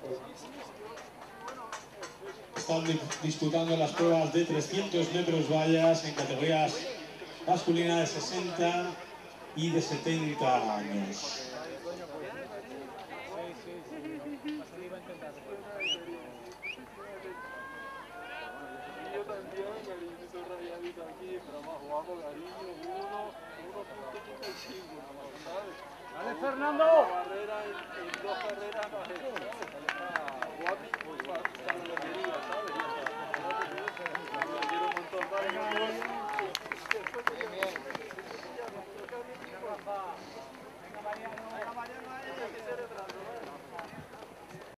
Están disputando las pruebas de 300 metros vallas en categorías masculinas de 60 y de 70 años. ¡Dale, Fernando! En 2 carreras no es